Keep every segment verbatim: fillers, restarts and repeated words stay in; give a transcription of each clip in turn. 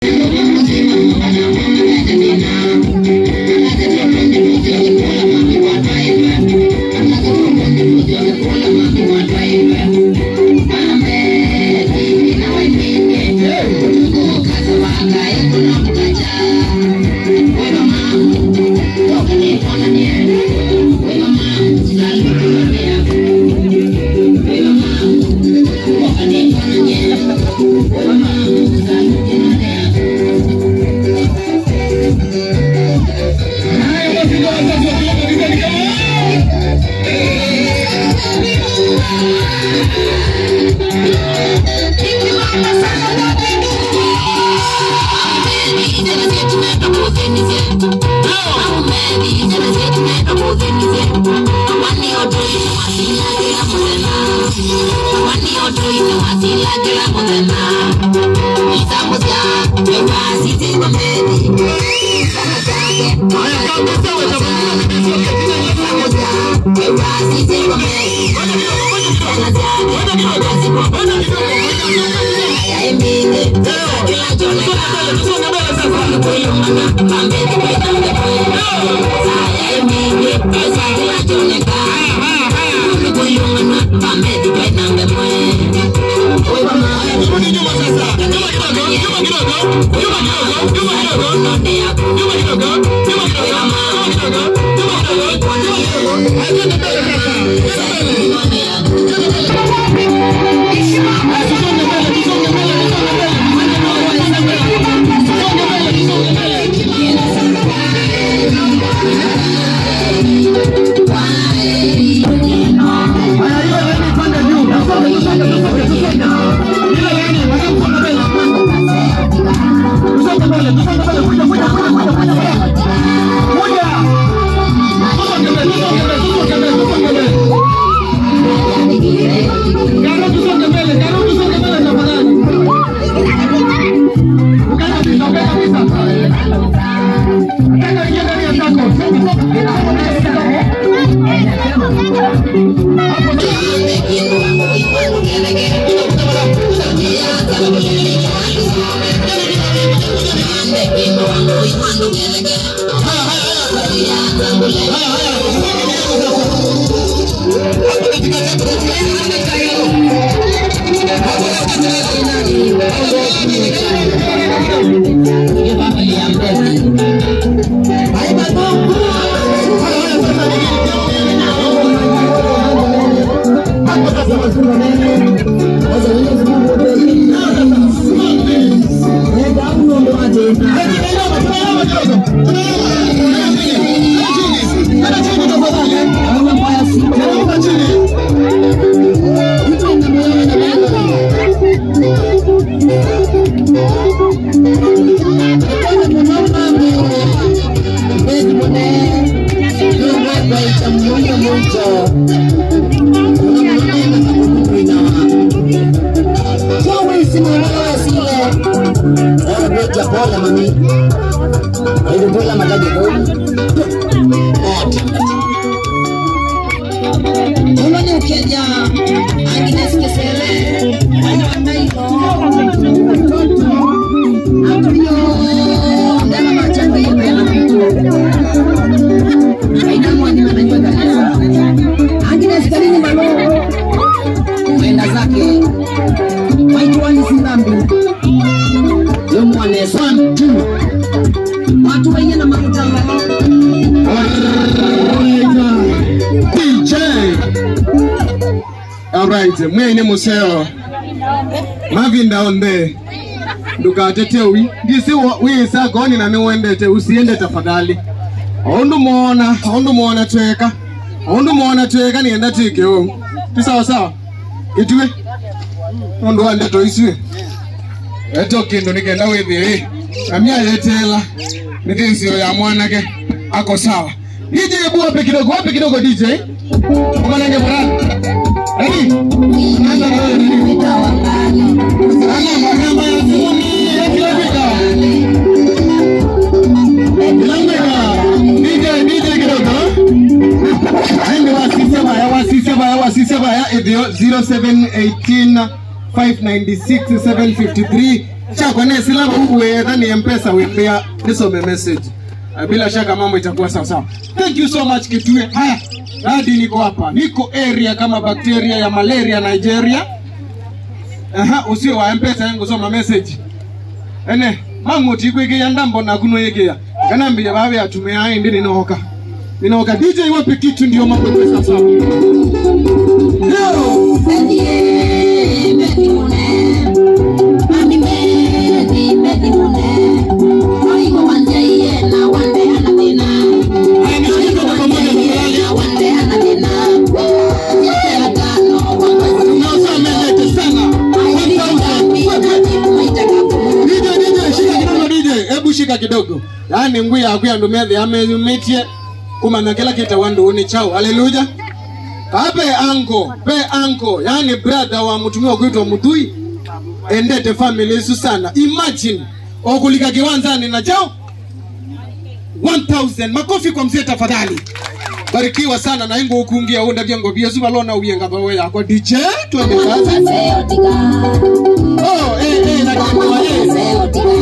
Mwe ni museo mavinda onde ndukatete wi ndisi wi sa goni na niwendete usiende tafadhali ondu muona ondu muona tweka ondu muona tweka nienda tike o tisawa sawa itwe ondu ande to iswe eto kindo nikenda wethi amia yetela nithinsio ya mwanake ako sawa D J ebu wape kidogo wape kidogo D J umanenge brand ready nanda na wewe nini ana mahamba ya zumi yakilabika ilambeka D J D J kidogo aende wasiseba ya wasiseba ya wasiseba ya zero seven one eight five nine six seven five three Chako ne sila uwe dhani M-Pesa wembea nisome message. Uh, bila shaka mambo itakuwa sawa sawa. Thank you so much Kitue. Haya, hadi niko hapa. Niko area kama bakteria ya malaria Nigeria. Aha, usio wa M-Pesa yangu soma message. Ene, mangu tikwege yandambo na kuno yegea. Kanambia bawe atume hai ndi ninohoka. Ninohoka D J wape kitu ndio mambo kwa sawa sawa. Leo shika kidogo. Yaani nguya akuya ndumethe amemetie kumana kila kita wandu uni chao. Haleluya. Kape anko, pe anko, yaani brother wa mtumiwa kuitwa Muthui. Endete family yesu sana. Imagine okulika kiwanzani na chao one thousand. Makofi kwa mzee tafadhali. Barikiwa sana na ingo ukungia onda vyango biesu balona uyenga bawe yako D J tuende kazi. Oh eh eh na kwa yeye.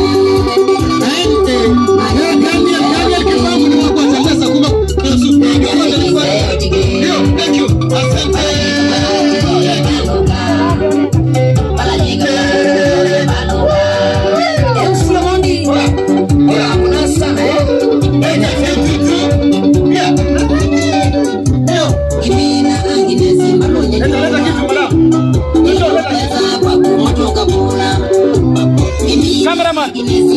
Thank you. Cameraman.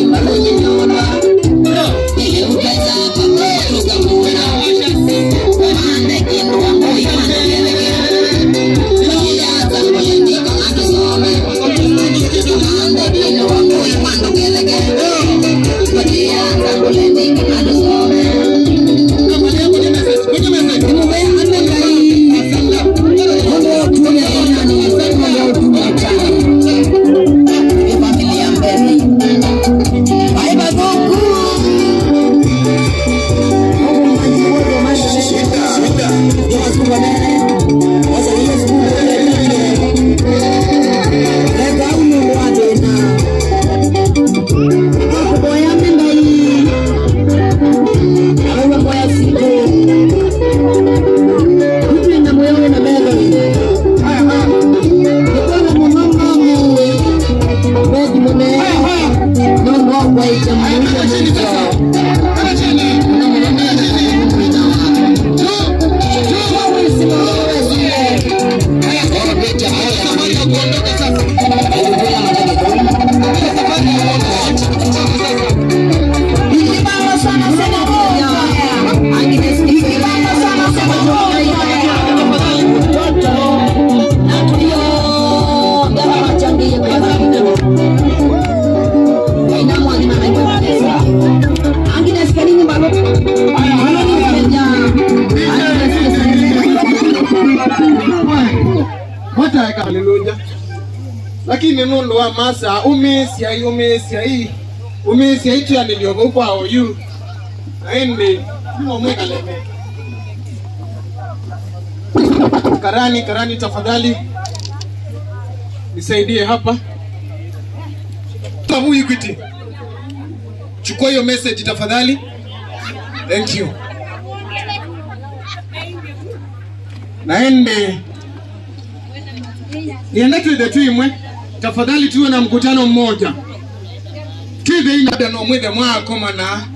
Haleluya. Lakini nundu wa masa umesi ya umesi ya hii umesi ya hitu ya niliogo kwa oyu aende nimo mweka leme karani karani tafadhali nisaidie hapa tabu Equity. Chukua hiyo message tafadhali. Thank you. Naende niende tuwe tu imwe tafadhali tuwe na mkutano mmoja tuwe ina no mwethe mwako mana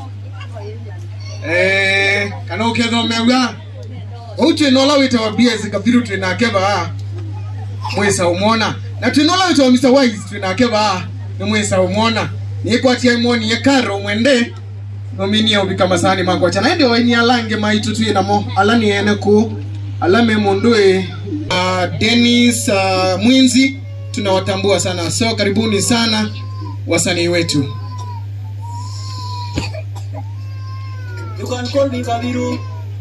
eh kana uketho mewa utu no la wita wa B S kabiru tuna keba mwesa umona na tu no la wita wa mister Wise tuna keba ni mwesa umona ni kwa tia imoni ya karo mwende nomini ya ubika masani mangu chana ende weni alange maitu tuwe na mo alani ene ku alame mundue uh, Dennis uh, Mwinzi tunawatambua sana, so karibuni sana wasanii wetu. You can call me Kabiru.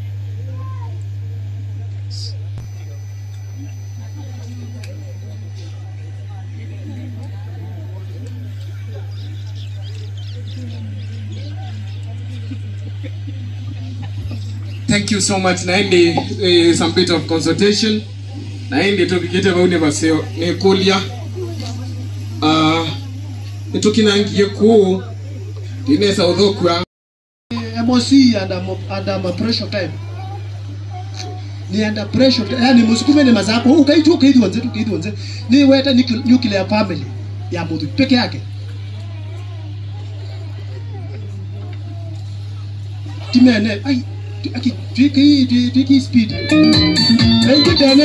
Thank you so much. Naende uh, some bit of consultation. Naende tokikete baune baseo ne kulia. Uh, Tukinangie ku inesa udhokwa M O C under under pressure time. Ni under pressure yani msukume ni mazako ukaitwa ukaitwa nze ukaitwa nze ni weta nuclear family ya Muthui peke yake. Timene ai aki twiki twiki speed. Ndio tena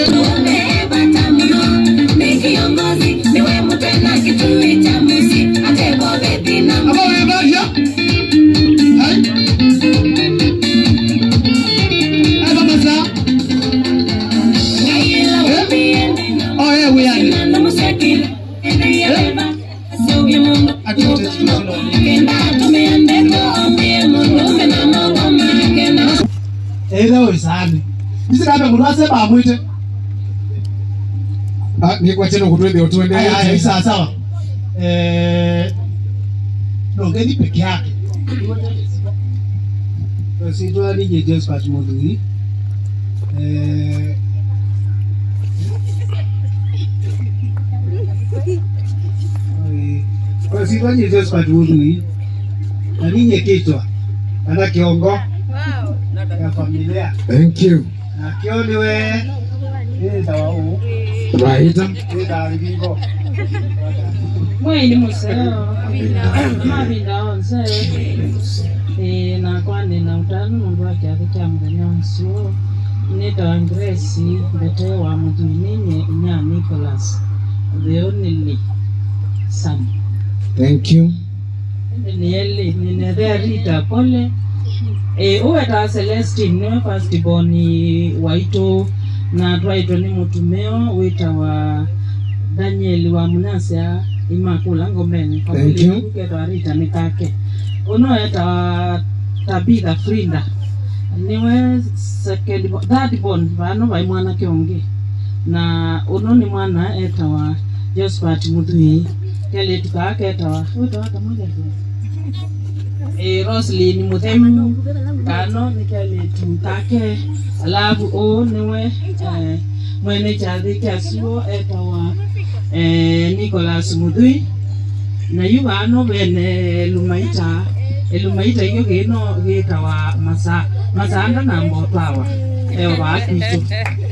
ni kiongozi ni wewe mpenda kitu cha muziki atebo beti na aba wewe badia hai aba maza oh yeah we are na muziki ndio so yemo atete tuno kenda tumeende kwa mungu na mama kena era usani bisi kabe murase ba mwite. Ah, ni kwa cheno kutwende utwende. Haya sawa sawa. Eh Ndongeni peke yake. Basi ndo ni Nicholas Muthui. Eh Basi ndo Nicholas Muthui. Nani nyekitwa? Ana kiongo. Wow. Ya familia. Thank you. Na kioni we. Eh dawa. Right. Mwini museo mavinda onse eh na kwani na utanu mundu wake akita mganyanso nita Grace mbete wa Muthui ninye nya Nicholas the only son. Thank you. Ni ele ni nere Rita pole eh uweta Celestine ne first born waito na twaitwa ni mutumeo wita wa Daniel wa Munasya imakula ngomeni kwa kweli kuketwa Rita nikake uno eta Tabitha Frinda niwe second born third born bano bai mwana kiongi na uno ni mwana eta wa Josephat Muthui kele tukake eta wa wita wa kamoja eh Roslyn Muthemu kano nikele tukake alafu o niwe eh mwene chadhi kiasuo eta wa eh Nicholas Muthui na yuba ano bene lumaita elumaita hiyo gino gita wa masa masanda na mbotawa ewa bakitu.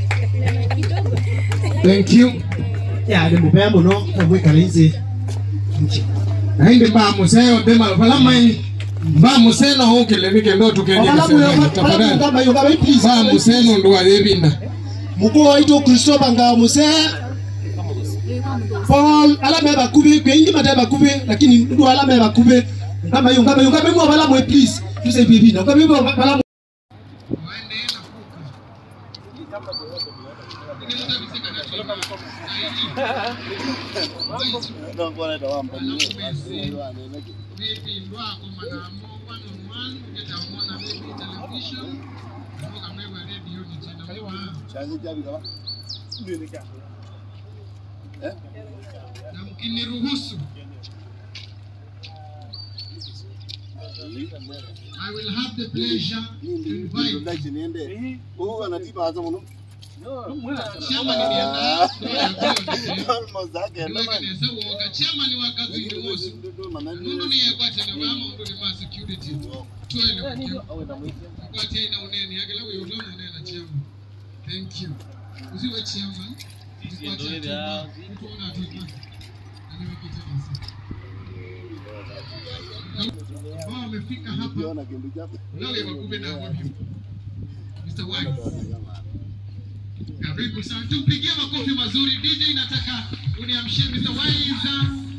Thank you. Ya de mupea muno na mwikalinzi nchi Haindi ba museo de malfala mai ba museno hokele nikendo tukenye tafadhali kama hiyo kama please ba museno ndo alebinda mukuu waito Christopher nga musea Paul alame bakubi kwingi mataba kubi lakini ndo alame bakubi kama hiyo kama hiyo kama hiyo bala mwe please tuse bibi na kama hiyo bala na mkiniruhusu I will have the pleasure to invite chama ni nienda almost again chama ni wakazi ni wosu nunu ni kwa tena mama ndo ni ma security twele kwa tena uneni agela wewe ndo unena chama. Thank you usiwe chama kwa tena mtu una tuta wao wamefika hapa leo wakube na wapi Mister White. Karibu sana, tupigie makofi mazuri. D J nataka uniamshie Mister Waiza.